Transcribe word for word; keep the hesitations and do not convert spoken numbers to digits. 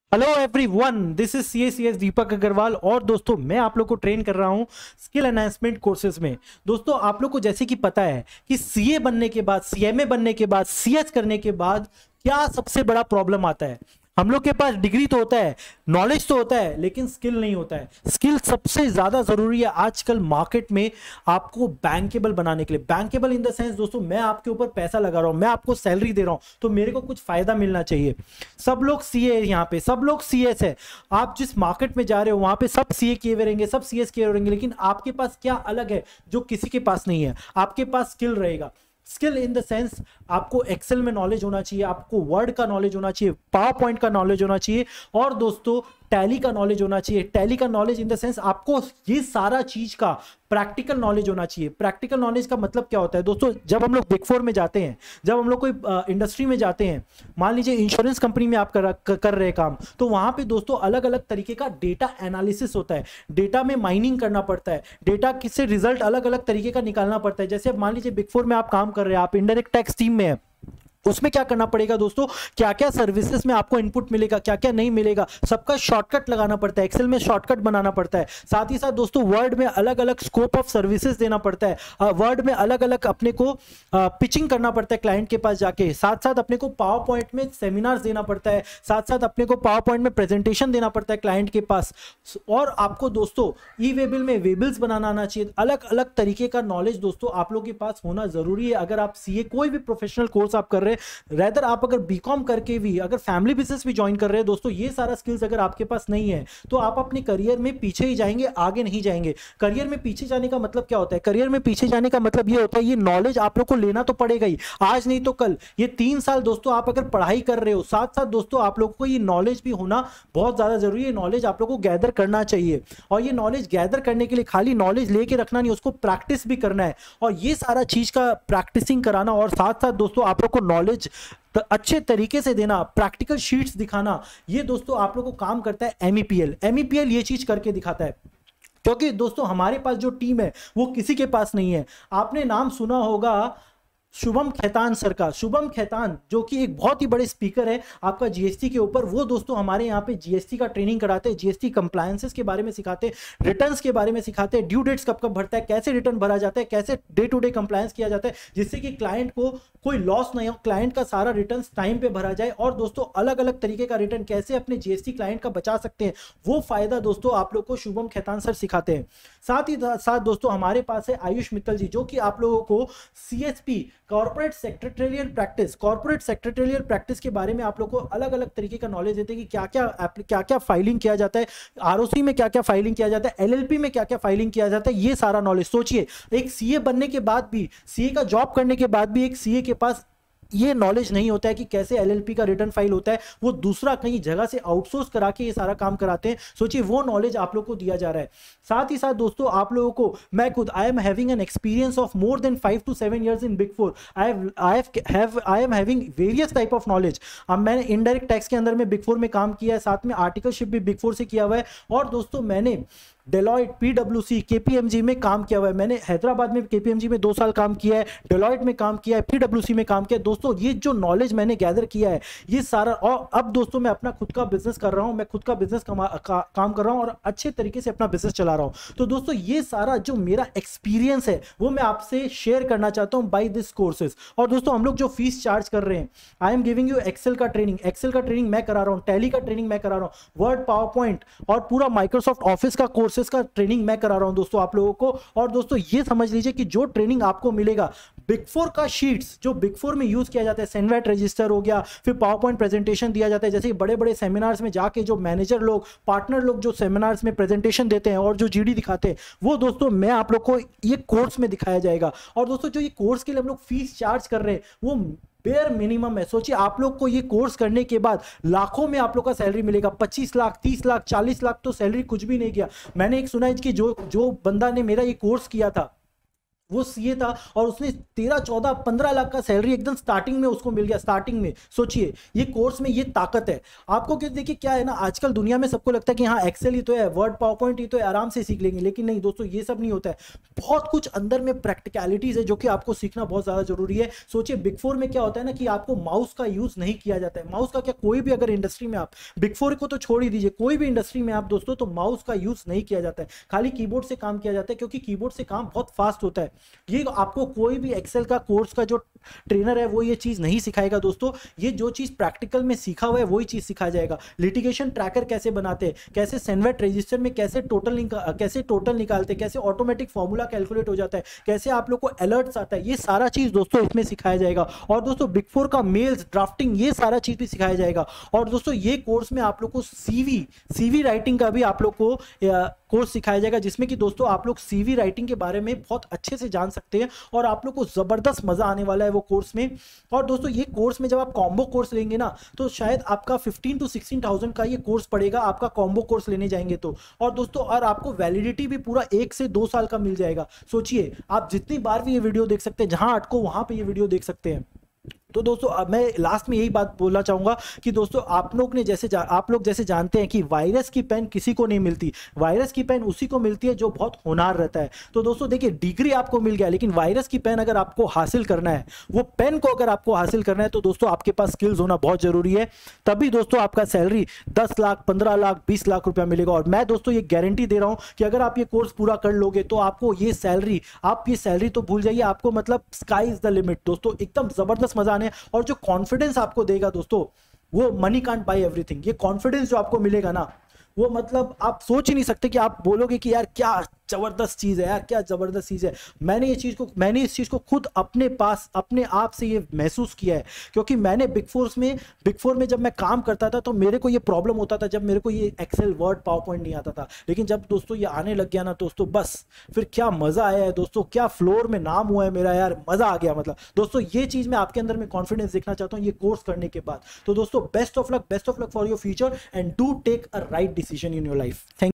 Hello everyone, this is C S C S Deepak Agarwal. और दोस्तों, मैं आप लोग को ट्रेन कर रहा हूं स्किल एनहांसमेंट कोर्सेज में। दोस्तों, आप लोग को जैसे कि पता है कि सीए बनने के बाद, सीएमए बनने के बाद, सीएच करने के बाद क्या सबसे बड़ा प्रॉब्लम आता है। हम लोग के पास डिग्री तो होता है, नॉलेज तो होता है, लेकिन स्किल नहीं होता है। स्किल सबसे ज्यादा जरूरी है आजकल मार्केट में आपको बैंकेबल बनाने के लिए। बैंकेबल इन द सेंस, दोस्तों, मैं आपके ऊपर पैसा लगा रहा हूं, मैं आपको सैलरी दे रहा हूं, तो मेरे को कुछ फायदा मिलना चाहिए। सब लोग सीए है, यहाँ पे सब लोग सीएस है। आप जिस मार्केट में जा रहे हो वहां पे सब सीए किए हुए रहेंगे, सब सीएस किए हुए रहेंगे, लेकिन आपके पास क्या अलग है जो किसी के पास नहीं है? आपके पास स्किल रहेगा। स्किल इन द सेंस, आपको एक्सेल में नॉलेज होना चाहिए, आपको वर्ड का नॉलेज होना चाहिए, पावर पॉइंट का नॉलेज होना चाहिए, और दोस्तों टैली का नॉलेज होना चाहिए। टैली का नॉलेज इन द सेंस, आपको ये सारा चीज का प्रैक्टिकल नॉलेज होना चाहिए। प्रैक्टिकल नॉलेज का मतलब क्या होता है दोस्तों? जब हम लोग बिग फोर में जाते हैं, जब हम लोग कोई इंडस्ट्री में जाते हैं, मान लीजिए इंश्योरेंस कंपनी में आप कर, कर रहे हैं काम, तो वहां पे दोस्तों अलग अलग तरीके का डेटा एनालिसिस होता है। डेटा में माइनिंग करना पड़ता है, डेटा किससे रिजल्ट अलग अलग तरीके का निकालना पड़ता है। जैसे मान लीजिए बिग फोर में आप काम कर रहे हैं, आप इनडायरेक्ट टैक्स टीम में है, उसमें क्या करना पड़ेगा दोस्तों? क्या क्या सर्विसेज में आपको इनपुट मिलेगा, क्या क्या नहीं मिलेगा, सबका शॉर्टकट लगाना पड़ता है। एक्सेल में शॉर्टकट बनाना पड़ता है। साथ ही साथ दोस्तों वर्ड में अलग अलग स्कोप ऑफ सर्विसेज देना पड़ता है। वर्ड में अलग अलग अपने को पिचिंग करना पड़ता है क्लाइंट के पास जाके। साथ साथ अपने को पावर पॉइंट में सेमिनार्स देना पड़ता है, साथ साथ अपने को पावर पॉइंट में प्रेजेंटेशन देना पड़ता है क्लाइंट के पास। और आपको दोस्तों ई वेबिल में वेबिल्स बनाना आना चाहिए। अलग अलग तरीके का नॉलेज दोस्तों आप लोगों के पास होना जरूरी है। अगर आप सीए कोई भी प्रोफेशनल कोर्स आप कर रहे हैं, रेदर आप अगर बीकॉम करके भी अगर फैमिली बिजनेस भी ज्वाइन कर रहे हैं दोस्तों, ये सारा स्किल्स अगर आपके पास नहीं है तो आप अपने करियर में पीछे ही जाएंगे, आगे नहीं जाएंगे। करियर में पीछे जाने का मतलब क्या होता है? करियर में पीछे जाने का मतलब ये होता है, ये नॉलेज आप लोग को लेना तो पड़ेगा ही, आज नहीं तो कल। ये तीन साल दोस्तों आप अगर पढ़ाई कर रहे हो, साथ साथ दोस्तों आप लोगों को ये नॉलेज भी होना बहुत ज्यादा जरूरी है। नॉलेज आप लोगों को गैदर करना चाहिए, और ये नॉलेज गैदर करने के लिए खाली नॉलेज लेके रखना नहीं, उसको प्रैक्टिस भी करना है। और ये सारा चीज का प्रैक्टिसिंग कराना, और साथ साथ दोस्तों आप लोग को नॉलेज तो अच्छे तरीके से देना, प्रैक्टिकल शीट्स दिखाना, ये दोस्तों आप लोगों को काम करता है एमईपीएल। एमईपीएल ये चीज करके दिखाता है, क्योंकि दोस्तों हमारे पास जो टीम है वो किसी के पास नहीं है। आपने नाम सुना होगा शुभम खेतान सर का। शुभम खेतान जो कि एक बहुत ही बड़े स्पीकर है आपका जीएसटी के ऊपर, वो दोस्तों हमारे यहाँ पे जीएसटी का ट्रेनिंग कराते हैं, जीएसटी कंप्लायंसेस के बारे में सिखाते हैं, रिटर्न्स के बारे में सिखाते हैं, ड्यू डेट्स कब कब भरता है, कैसे रिटर्न भरा जाता है, कैसे डे टू डे कंप्लायंस किया जाता है, जिससे कि क्लाइंट को कोई लॉस नहीं हो, क्लाइंट का सारा रिटर्न टाइम पे भरा जाए। और दोस्तों अलग अलग तरीके का रिटर्न कैसे अपने जीएसटी क्लाइंट का बचा सकते हैं, वो फायदा दोस्तों आप लोग को शुभम खेतान सर सिखाते हैं। साथ ही साथ दोस्तों हमारे पास है आयुष मित्तल जी, जो कि आप लोगों को CHP corporate secretarial practice corporate secretarial practice के बारे में आप लोग को अलग अलग तरीके का नॉलेज देते हैं कि क्या क्या क्या क्या फाइलिंग किया जाता है, आरओसी में क्या क्या फाइलिंग किया जाता है, एलएलपी में क्या क्या फाइलिंग किया जाता है। ये सारा नॉलेज सोचिए, एक सीए बनने के बाद भी, सीए का जॉब करने के बाद भी एक सीए के पास ये नॉलेज नहीं होता है कि कैसे एलएलपी का रिटर्न फाइल होता है। वो दूसरा कहीं जगह से आउटसोर्स करा के ये सारा काम कराते हैं। सोचिए, वो नॉलेज आप लोग को दिया जा रहा है। साथ ही साथ दोस्तों आप लोगों को, मैं खुद I am having an experience of more than five to seven years in big four. I I have I am having various type of knowledge. अब मैंने इनडायरेक्ट टैक्स के अंदर में बिग फोर में काम किया है, साथ में आर्टिकलशिप भी बिग फोर से किया हुआ है, और दोस्तों मैंने डेलॉयट, पीडब्ल्यूसी, केपीएमजी में काम किया हुआ है। मैंने हैदराबाद में केपीएमजी में दो साल काम किया है, डेलॉयट में काम किया है, पीडब्ल्यूसी में काम किया है। दोस्तों ये जो नॉलेज मैंने गैदर किया है ये सारा, और अब दोस्तों मैं अपना खुद का बिजनेस कर रहा हूं, मैं खुद का बिजनेस का, काम कर रहा हूं और अच्छे तरीके से अपना बिजनेस चला रहा हूं। तो दोस्तों ये सारा जो मेरा एक्सपीरियंस है वो मैं आपसे शेयर करना चाहता हूं बाय दिस कोर्सेज। और दोस्तों हम लोग जो फीस चार्ज कर रहे हैं, I am giving you Excel का ट्रेनिंग, एक्सेल का ट्रेनिंग मैं करा रहा हूं, टैली का ट्रेनिंग मैं करा रहा हूं, वर्ड, पावर पॉइंट और पूरा माइक्रोसॉफ्ट ऑफिस का कोर्सेज का ट्रेनिंग मैं करा रहा हूं दोस्तों आप लोगों को। और दोस्तों ये समझ लीजिए कि जो ट्रेनिंग आपको मिलेगा, बिग फोर का शीट्स जो बिग फोर में यूज किया जाता है, सेनवेट रजिस्टर हो गया, फिर पावर पॉइंट प्रेजेंटेशन दिया जाता है, जैसे बड़े बड़े सेमिनार्स में जाके जो मैनेजर लोग, पार्टनर लोग जो सेमिनार्स में प्रेजेंटेशन देते हैं और जो जीडी दिखाते हैं, वो दोस्तों मैं आप लोग को ये कोर्स में दिखाया जाएगा। और दोस्तों जो ये कोर्स के लिए हम लोग फीस चार्ज कर रहे हैं वो बेयर मिनिमम है। सोचिए आप लोग को ये कोर्स करने के बाद लाखों में आप लोग का सैलरी मिलेगा, पच्चीस लाख, तीस लाख, चालीस लाख तो सैलरी कुछ भी नहीं किया। मैंने एक सुना है कि जो जो बंदा ने मेरा ये कोर्स किया था वो सीए था और उसने तेरह चौदह पंद्रह लाख का सैलरी एकदम स्टार्टिंग में उसको मिल गया। स्टार्टिंग में सोचिए, ये कोर्स में ये ताकत है आपको। क्योंकि देखिए क्या है ना, आजकल दुनिया में सबको लगता है कि हाँ एक्सेल ही तो है, वर्ड पावर पॉइंट ही तो है, आराम से सीख लेंगे। लेकिन नहीं दोस्तों, ये सब नहीं होता है। बहुत कुछ अंदर में प्रैक्टिकलिटीज है जो कि आपको सीखना बहुत ज्यादा जरूरी है। सोचिए बिग फोर में क्या होता है ना कि आपको माउस का यूज नहीं किया जाता है। माउस का क्या, कोई भी अगर इंडस्ट्री में आप, बिग फोर को तो छोड़ ही दीजिए, कोई भी इंडस्ट्री में आप दोस्तों, तो माउस का यूज नहीं किया जाता है, खाली कीबोर्ड से काम किया जाता है। क्योंकि कीबोर्ड से काम बहुत फास्ट होता है। ये आपको कोई भी एक्सेल का कोर्स का जो ट्रेनर है वो ये चीज नहीं सिखाएगा दोस्तों। ये जो चीज प्रैक्टिकल में सीखा हुआ है वही चीज सिखाया जाएगा। लिटिगेशन ट्रैकर कैसे बनाते हैं, कैसे सेनवेट रजिस्टर में कैसे टोटल कैसे टोटल निकालते हैं, कैसे ऑटोमेटिक फॉर्मूला कैलकुलेट हो जाता है, कैसे आप लोग को अलर्ट्स आता है, ये सारा चीज दोस्तों इसमें सिखाया जाएगा। और दोस्तों बिग फोर का मेल्स ड्राफ्टिंग, ये सारा चीज भी सिखाया जाएगा। और दोस्तों ये कोर्स में आप लोग को सीवी सीवी राइटिंग का भी आप लोग को कोर्स सिखाया जाएगा, जिसमें कि दोस्तों आप लोग सीवी राइटिंग के बारे में बहुत अच्छे से जान सकते हैं और आप लोग को जबरदस्त मजा आने वाला है वो कोर्स में। और दोस्तों ये कोर्स में जब आप कॉम्बो कोर्स लेंगे ना, तो शायद आपका फिफ्टीन टू सिक्सटीन थाउजेंड का ये कोर्स पड़ेगा, आपका कॉम्बो कोर्स लेने जाएंगे तो। और दोस्तों और आपको वैलिडिटी भी पूरा एक से दो साल का मिल जाएगा। सोचिए आप जितनी बार भी ये वीडियो देख सकते हैं, जहां अटको वहां पे ये वीडियो देख सकते हैं। तो दोस्तों अब मैं लास्ट में यही बात बोलना चाहूंगा कि दोस्तों आप लोग ने जैसे आप लोग जैसे जानते हैं कि वायरस की पेन किसी को नहीं मिलती, वायरस की पेन उसी को मिलती है जो बहुत होनहार रहता है। तो दोस्तों देखिए डिग्री आपको मिल गया, लेकिन वायरस की पेन अगर आपको हासिल करना है, वो पेन को अगर आपको हासिल करना है, तो दोस्तों आपके पास स्किल्स होना बहुत जरूरी है। तभी दोस्तों आपका सैलरी दस लाख पंद्रह लाख बीस लाख रुपया मिलेगा। और मैं दोस्तों ये गारंटी दे रहा हूं कि अगर आप ये कोर्स पूरा कर लोगे तो आपको ये सैलरी, आप ये सैलरी तो भूल जाइए, आपको मतलब स्काई इज द लिमिट दोस्तों। एकदम जबरदस्त मजा आने। और जो कॉन्फिडेंस आपको देगा दोस्तों, वो मनी कांट बाय एवरीथिंग। ये कॉन्फिडेंस जो आपको मिलेगा ना, वो मतलब आप सोच ही नहीं सकते कि आप बोलोगे कि यार क्या जबरदस्त चीज है, यार क्या जबरदस्त चीज है। मैंने ये चीज को मैंने इस चीज को खुद अपने पास अपने आप से ये महसूस किया है। क्योंकि मैंने बिग फोर्स में बिग फोर में जब मैं काम करता था तो मेरे को ये प्रॉब्लम होता था, जब मेरे को ये एक्सेल वर्ड पावर पॉइंट नहीं आता था। लेकिन जब दोस्तों ये आने लग गया ना दोस्तों, बस फिर क्या मजा आया है दोस्तों, क्या फ्लोर में नाम हुआ है मेरा, यार मजा आ गया। मतलब दोस्तों ये चीज मैं आपके अंदर में कॉन्फिडेंस देखना चाहता हूँ ये कोर्स करने के बाद। तो दोस्तों best of luck, best of luck for your future and do take a right decision in your life. Thank